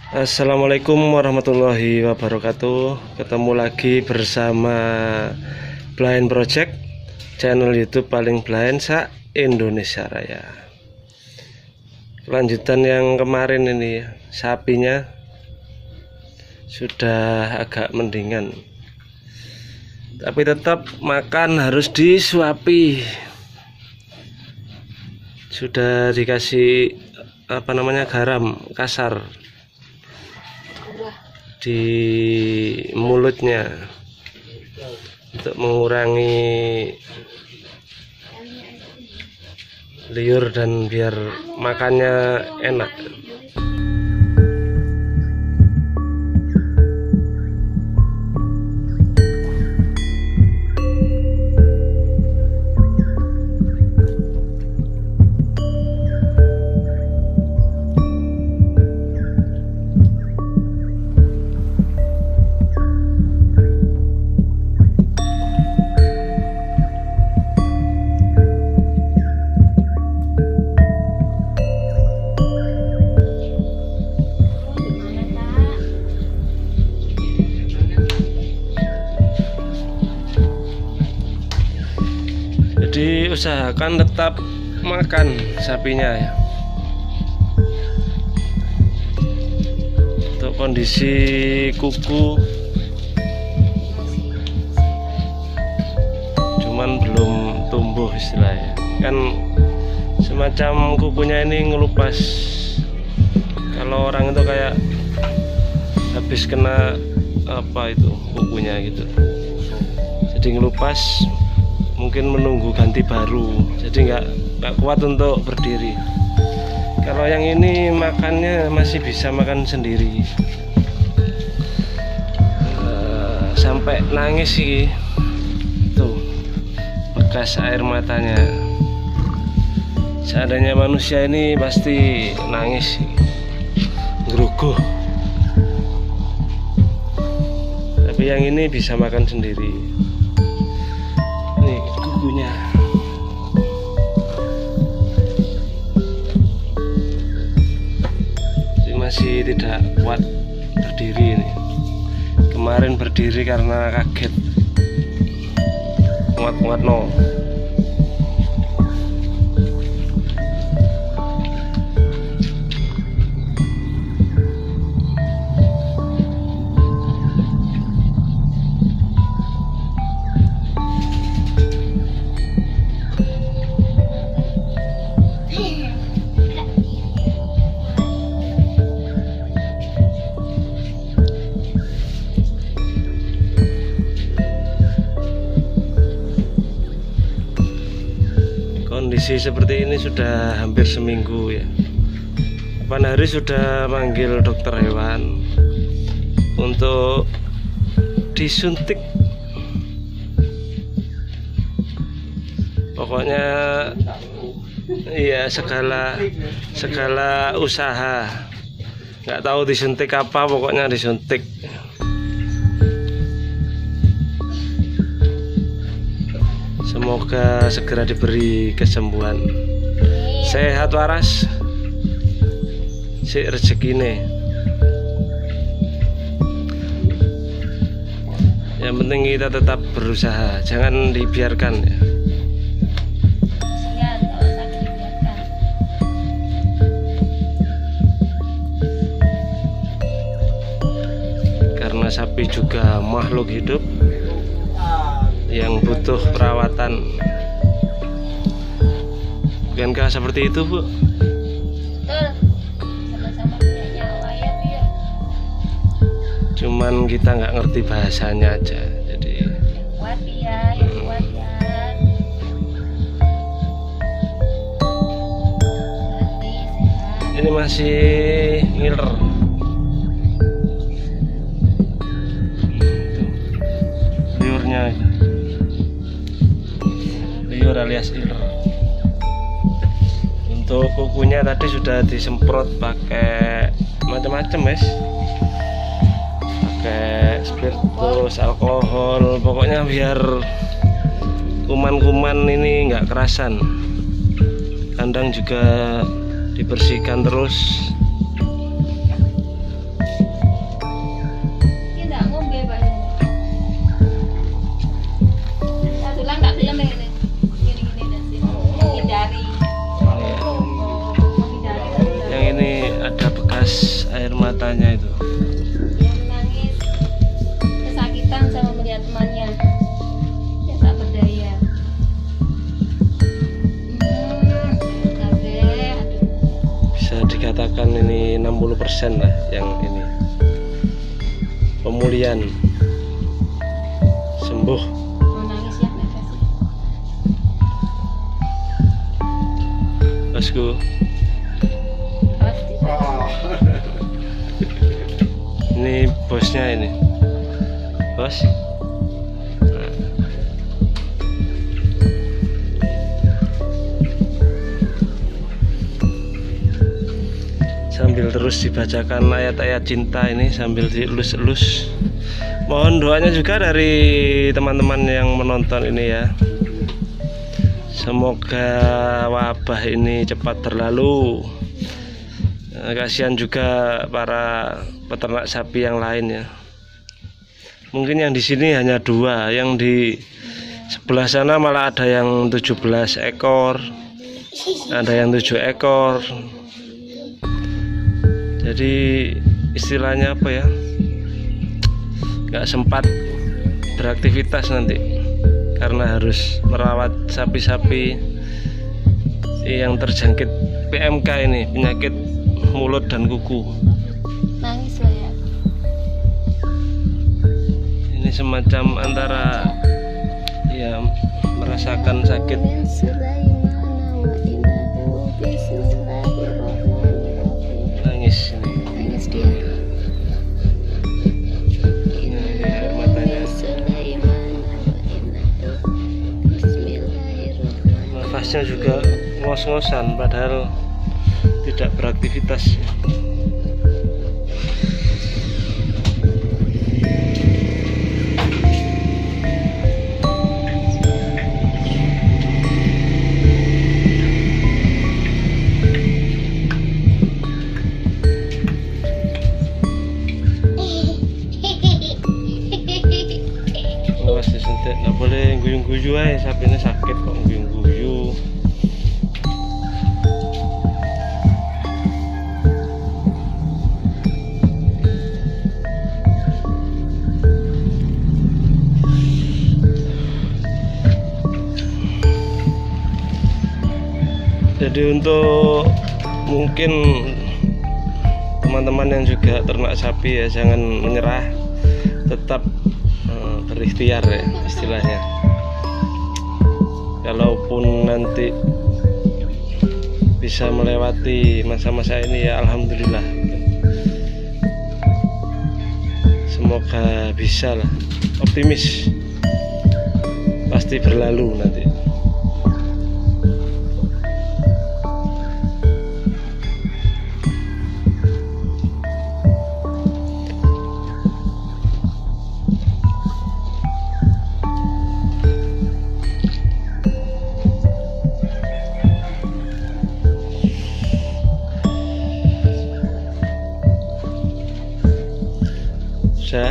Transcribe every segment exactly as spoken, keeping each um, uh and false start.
Assalamualaikum warahmatullahi wabarakatuh. Ketemu lagi bersama Blind Project, channel YouTube paling blind sa Indonesia Raya. Lanjutan yang kemarin ini, sapinya sudah agak mendingan, tapi tetap makan harus disuapi. Sudah dikasih apa namanya garam kasar di mulutnya untuk mengurangi liur dan biar makannya enak. Jadi usahakan tetap makan sapinya ya. Untuk kondisi kuku cuman belum tumbuh istilahnya, kan semacam kukunya ini ngelupas. Kalau orang itu kayak habis kena apa itu kukunya gitu, jadi ngelupas, mungkin menunggu ganti baru, jadi nggak nggak kuat untuk berdiri. Kalau yang ini makannya masih bisa makan sendiri, uh, sampai nangis sih tuh bekas air matanya. Seandainya manusia ini pasti nangis sih, ngeruguh. Tapi yang ini bisa makan sendiri. Nih kukunya. Ini masih tidak kuat berdiri nih. Kemarin berdiri karena kaget. Kuat-kuat no. Kondisi seperti ini sudah hampir seminggu ya. Kapan hari sudah manggil dokter hewan untuk disuntik. Pokoknya iya segala segala usaha, nggak tahu disuntik apa, pokoknya disuntik. Semoga segera diberi kesembuhan, sehat waras, si rezekine. Yang penting kita tetap berusaha, jangan dibiarkan ya. Karena sapi juga makhluk hidup yang butuh perawatan. Bukankah seperti itu, Bu? Betul. Sama-sama punya nyawa ya, Bu ya. Cuman kita nggak ngerti bahasanya aja. Jadi Yang kuat ya, yang kuat ya. Berarti sehat. ini masih ngiler. Liurnya liur alias iler. Untuk kukunya tadi sudah disemprot pakai macam-macam, Mas. Pakai spiritus, alkohol, pokoknya biar kuman-kuman ini nggak kerasan. Kandang juga dibersihkan terus. air matanya itu. Dia menangis kesakitan sama melihat temannya. Dia tak berdaya. Hmm, kabeh, aduh. Bisa dikatakan ini enam puluh persen lah yang ini pemulihan, sembuh. Menangis ya, makasih. Bosku, Awas, tidak. ini bosnya ini, bos. Nah. Sambil terus dibacakan ayat-ayat cinta ini sambil dielus-elus. Mohon doanya juga dari teman-teman yang menonton ini ya. Semoga wabah ini cepat berlalu. Nah, kasihan juga para peternak sapi yang lain ya. Mungkin yang di sini hanya dua, yang di sebelah sana malah ada yang tujuh belas ekor, ada yang tujuh ekor. Jadi istilahnya apa ya, nggak sempat beraktivitas nanti karena harus merawat sapi-sapi yang terjangkit P M K ini, penyakit mulut dan kuku. Nangis lah ya. Ini semacam antara ya merasakan sakit. Nangis ini. Nangis dia. Ini air matanya. Nafasnya juga ngos-ngosan padahal tidak beraktivitas. Awas disuntik, nggak boleh guyu-guyu aja, sapinya sakit kok guyu-guyu. Jadi untuk mungkin teman-teman yang juga ternak sapi ya, jangan menyerah, tetap eh, berikhtiar ya istilahnya. Kalaupun nanti bisa melewati masa-masa ini ya alhamdulillah. Semoga bisa lah, optimis, pasti berlalu nanti. Sudah.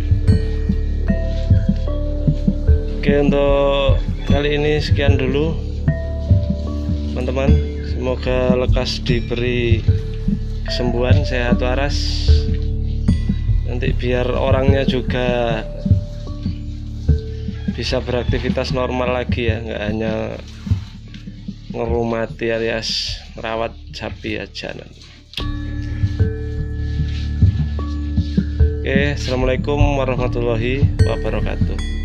Oke, untuk kali ini sekian dulu teman-teman, semoga lekas diberi kesembuhan, sehat waras, nanti biar orangnya juga bisa beraktivitas normal lagi ya, nggak hanya ngerumati alias rawat sapi aja nanti. Oke, assalamualaikum warahmatullahi wabarakatuh.